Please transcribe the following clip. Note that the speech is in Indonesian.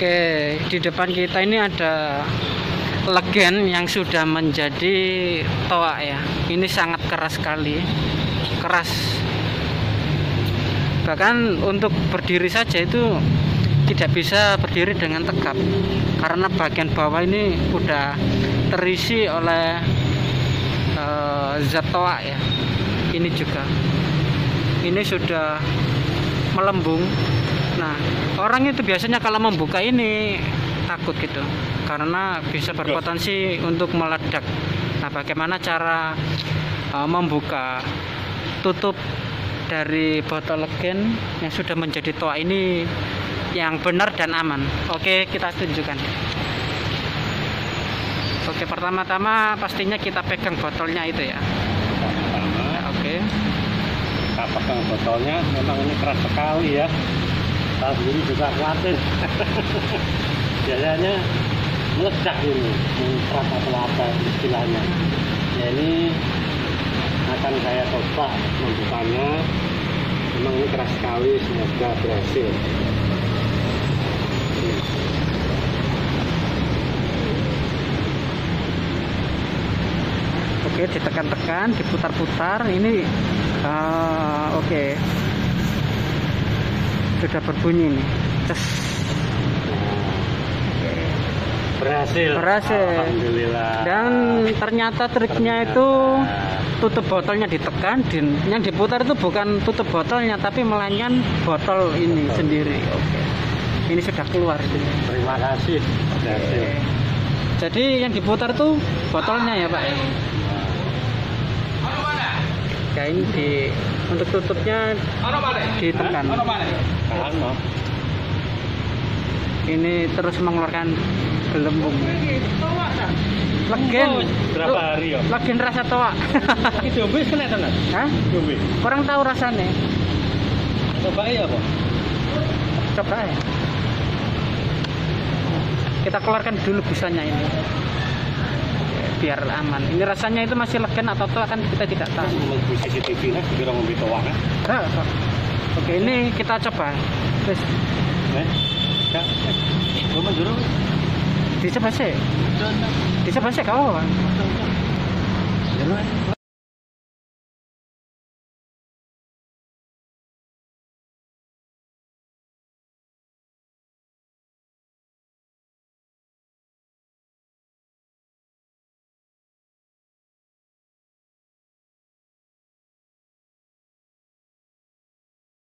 Oke, di depan kita ini ada legen yang sudah menjadi toa ya. Ini sangat keras sekali, keras. Bahkan untuk berdiri saja itu tidak bisa berdiri dengan tegap karena bagian bawah ini udah terisi oleh zat toa ya. Ini juga, ini sudah melembung. Nah, orang itu biasanya kalau membuka ini takut gitu karena bisa berpotensi untuk meledak. Nah, bagaimana cara membuka tutup dari botol legen yang sudah menjadi toa ini yang benar dan aman? Oke, kita tunjukkan. Oke, pertama-tama pastinya kita pegang botolnya itu ya. Oke, kita pegang botolnya. Memang ini keras sekali ya. Saya sendiri juga khawatir. Biasanya meledak ini, keras atau apa istilahnya. Ya, ini akan saya coba membukanya. Memang ini keras sekali, semoga berhasil. Oke, ditekan-tekan, diputar-putar. Ini oke, sudah berbunyi nih. Ces. Berhasil. Alhamdulillah. Dan ternyata triknya itu tutup botolnya ditekan, dan yang diputar itu bukan tutup botolnya tapi melainkan botol ini sendiri. Oke, ini sudah keluar. Terima kasih. Berhasil. Jadi yang diputar itu botolnya ya Pak. Ya, ini untuk tutupnya ditekan. Ini terus mengeluarkan gelembung. Legen. Berapa hari ya? Legen rasa toa. Ini diombe kena to, Mas? Hah? Diombe. Kurang tahu rasanya. Coba ya, Pak. Coba ya. Kita keluarkan dulu busanya ini. Biar aman. Ini rasanya itu masih legen atau toa kan kita tidak tahu. Menunggu CCTV nya kira ngombe toa kan? Oke, ini kita coba. Terus Kak, gue menjuru. Dicoba sih. Dicoba sih kau.